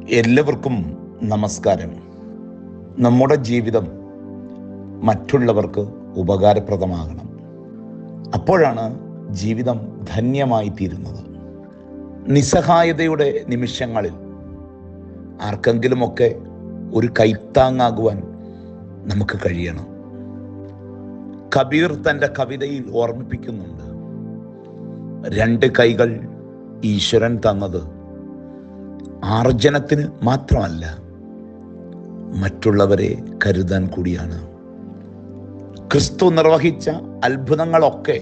എല്ലാവർക്കും നമസ്കാരം. നമ്മുടെ ജീവിതം മറ്റുള്ളവർക്ക് ഉപകാരപ്രദമാകണം. അപ്പോഴാണ് ജീവിതം ധന്യമായി തീരുന്നത്. നിസ്സഹായതയുടെ നിമിഷങ്ങളിൽ ആർക്കെങ്കിലുമൊക്കെ ഒരു കൈത്താങ്ങാകുവാൻ നമുക്ക് കഴിയണം. കബീർ തൻ്റെ കവിതയിൽ ഓർമ്മിപ്പിക്കുന്നുണ്ട്, 2 കൈകൾ ഈശ്വരൻ തന്നത് ആർജനത്തിന് മാത്രമല്ല, മറ്റുള്ളവരെ കരുതാൻ കൂടിയാണ്. ക്രിസ്തു നിർവഹിച്ച അത്ഭുതങ്ങളൊക്കെ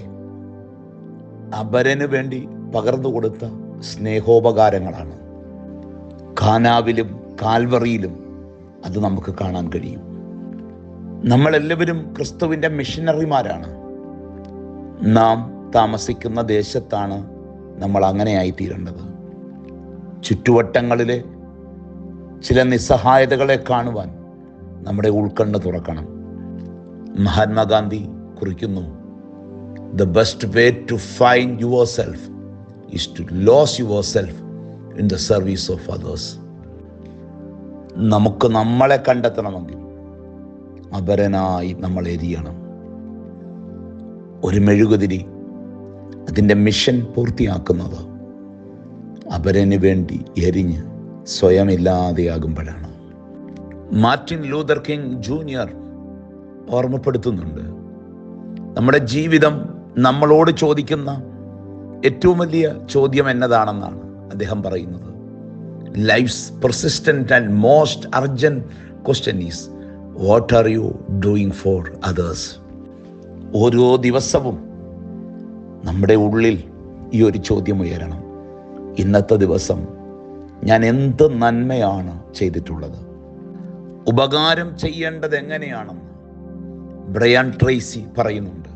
അപരന് വേണ്ടി പകർന്നു കൊടുത്ത സ്നേഹോപകാരങ്ങളാണ്. കാനാവിലും കാൽവറിയിലും അത് നമുക്ക് കാണാൻ കഴിയും. നമ്മളെല്ലാവരും ക്രിസ്തുവിൻ്റെ മിഷനറിമാരാണ്. നാം താമസിക്കുന്ന ദേശത്താണ് നമ്മൾ അങ്ങനെയായി തീരേണ്ടത്. ചുറ്റുവട്ടങ്ങളിലെ ചില നിസ്സഹായതകളെ കാണുവാൻ നമ്മുടെ ഉൾക്കണ്ണ് തുറക്കണം. മഹാത്മാഗാന്ധി കുറിക്കുന്നു, The best way to find yourself is to lose yourself in the service of others. നമുക്ക് നമ്മളെ കണ്ടെത്തണമെങ്കിൽ അപരനായി നമ്മൾ എരിയണം. ഒരു മെഴുകുതിരി അതിൻ്റെ മിഷൻ പൂർത്തിയാക്കുന്നത് അപരന് വേണ്ടി എരിഞ്ഞ് സ്വയമില്ലാതെയാകുമ്പോഴാണ്. മാർട്ടിൻ ലൂതർ കിങ് ജൂനിയർ ഓർമ്മപ്പെടുത്തുന്നുണ്ട്, നമ്മുടെ ജീവിതം നമ്മളോട് ചോദിക്കുന്ന ഏറ്റവും വലിയ ചോദ്യം എന്നതാണെന്നാണ് അദ്ദേഹം പറയുന്നത്. Life's persistent and most urgent question is, what are you doing for others? ഓരോ ദിവസവും നമ്മുടെ ഉള്ളിൽ ഈ ഒരു ചോദ്യം ഉയരണം. ഇന്നത്തെ ദിവസം ഞാൻ എന്ത് നന്മയാണ് ചെയ്തിട്ടുള്ളത്? ഉപകാരം ചെയ്യേണ്ടത് എങ്ങനെയാണെന്ന് ബ്രയാൻ ട്രേസി പറയുന്നുണ്ട്.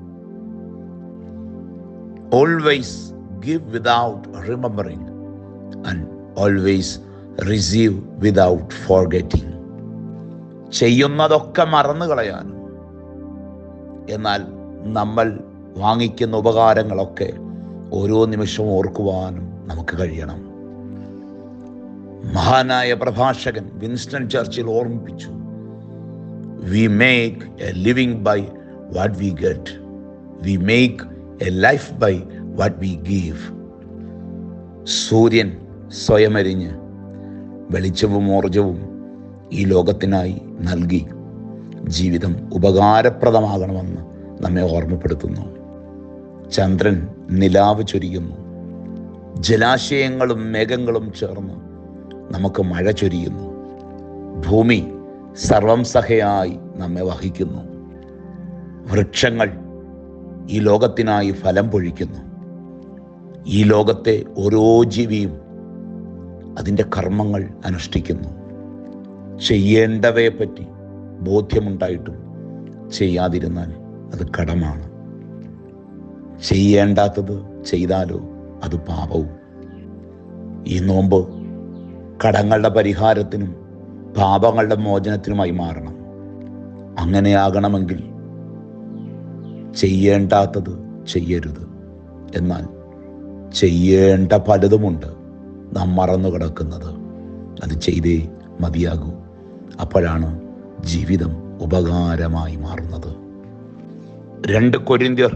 Always give without remembering and always receive without forgetting. ചെയ്യുന്നതൊക്കെ മറന്നു കളയാനും എന്നാൽ നമ്മൾ വാങ്ങിക്കുന്ന ഉപകാരങ്ങളൊക്കെ ഓരോ നിമിഷവും ഓർക്കുവാനും നമുക്ക് കഴിയണം. മഹാനായ പ്രഭാഷകൻ വിൻസ്റ്റൺ ചർച്ചിൽ ഓർമ്മിപ്പിച്ചു, We make a living by what we get. We make a life by what we give. സൂര്യൻ സ്വയമരിഞ്ഞ് വെളിച്ചവും ഊർജവും ഈ ലോകത്തിനായി നൽകി ജീവിതം ഉപകാരപ്രദമാകണമെന്ന് നമ്മെ ഓർമ്മപ്പെടുത്തുന്നു. ചന്ദ്രൻ നിലാവ് ചൊരിയുന്നു. ജലാശയങ്ങളും മേഘങ്ങളും ചേർന്ന് നമുക്ക് മഴ ചൊരിയുന്നു. ഭൂമി സർവം സഹയായി നമ്മെ വഹിക്കുന്നു. വൃക്ഷങ്ങൾ ഈ ലോകത്തിനായി ഫലം പൊഴിക്കുന്നു. ഈ ലോകത്തെ ഓരോ ജീവിയും അതിൻ്റെ കർമ്മങ്ങൾ അനുഷ്ഠിക്കുന്നു. ചെയ്യേണ്ടവയെപ്പറ്റി ബോധ്യമുണ്ടായിട്ടും ചെയ്യാതിരുന്നാൽ അത് കടമാണ്. ചെയ്യേണ്ടാത്തത് ചെയ്താലോ അത് പാപവും. ഈ നോമ്പ് കടങ്ങളുടെ പരിഹാരത്തിനും പാപങ്ങളുടെ മോചനത്തിനുമായി മാറണം. അങ്ങനെയാകണമെങ്കിൽ ചെയ്യേണ്ടാത്തത് ചെയ്യരുത്, എന്നാൽ ചെയ്യേണ്ട പലതുമുണ്ട് നാം മറന്നു കിടക്കുന്നത്. അത് ചെയ്തേ മതിയാകൂ. അപ്പോഴാണ് ജീവിതം ഉപകാരമായി മാറുന്നത്. 2 കൊരിന്ത്യർ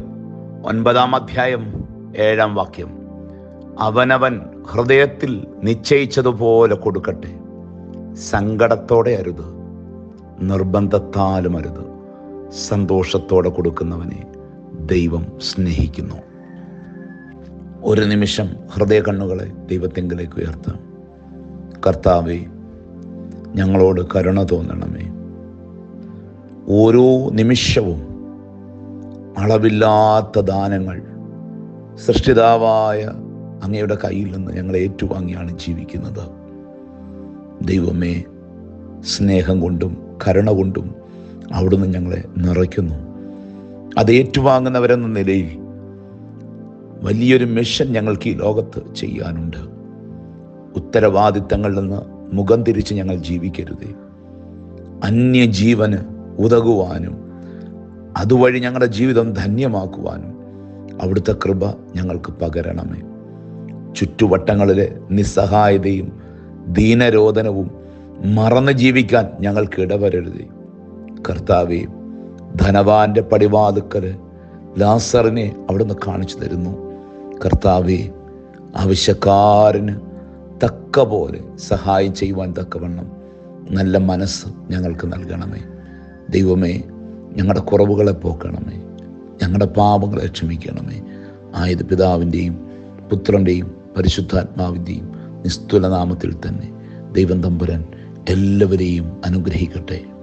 9:7 അവനവൻ ഹൃദയത്തിൽ നിശ്ചയിച്ചതുപോലെ കൊടുക്കട്ടെ, സങ്കടത്തോടെ അരുത്, നിർബന്ധത്താലും അരുത്. സന്തോഷത്തോടെ കൊടുക്കുന്നവനെ ദൈവം സ്നേഹിക്കുന്നു. ഒരു നിമിഷം ഹൃദയ കണ്ണുകളെ ദൈവത്തെങ്കിലേക്ക് ഉയർത്താം. കർത്താവേ, ഞങ്ങളോട് കരുണ തോന്നണമേ. ഓരോ നിമിഷവും അളവില്ലാത്ത ദാനങ്ങൾ സൃഷ്ടിതാവായ അങ്ങയുടെ കയ്യിൽ നിന്ന് ഞങ്ങൾ ഏറ്റുവാങ്ങിയാണ് ജീവിക്കുന്നത്. ദൈവമേ, സ്നേഹം കൊണ്ടും കരുണ കൊണ്ടും അവിടുന്ന് ഞങ്ങളെ നിറയ്ക്കുന്നു. അത് ഏറ്റുവാങ്ങുന്നവരെന്ന നിലയിൽ വലിയൊരു മിഷൻ ഞങ്ങൾക്ക് ഈ ലോകത്ത് ചെയ്യാനുണ്ട്. ഉത്തരവാദിത്തങ്ങളിൽ നിന്ന് മുഖം തിരിച്ച് ഞങ്ങൾ ജീവിക്കരുതേ. അന്യജീവന് ഉതകുവാനും അതുവഴി ഞങ്ങളുടെ ജീവിതം ധന്യമാക്കുവാനും അവിടുത്തെ കൃപ ഞങ്ങൾക്ക് പകരണമേ. ചുറ്റുവട്ടങ്ങളിലെ നിസ്സഹായതയും ദീനരോധനവും മറന്ന് ജീവിക്കാൻ ഞങ്ങൾക്ക് ഇടവരരുത്. കർത്താവേ, ധനവാന്റെ പടിവാതുക്കൽ ലാസറിനെ അവിടുന്ന് കാണിച്ചു തരുന്നു. കർത്താവേ, ആവശ്യക്കാരന് തക്ക പോലെ സഹായം ചെയ്യുവാൻ തക്കവണ്ണം നല്ല മനസ്സ് ഞങ്ങൾക്ക് നൽകണമേ. ദൈവമേ, ഞങ്ങളുടെ കുറവുകളെ പോക്കണമേ, ഞങ്ങളുടെ പാപങ്ങളെ ക്ഷമിക്കണമേ. ആയത് പിതാവിൻ്റെയും പുത്രൻ്റെയും പരിശുദ്ധാത്മാവിൻ്റെയും നിസ്തുല നാമത്തിൽ തന്നെ ദൈവം തമ്പുരാൻ എല്ലാവരെയും അനുഗ്രഹിക്കട്ടെ.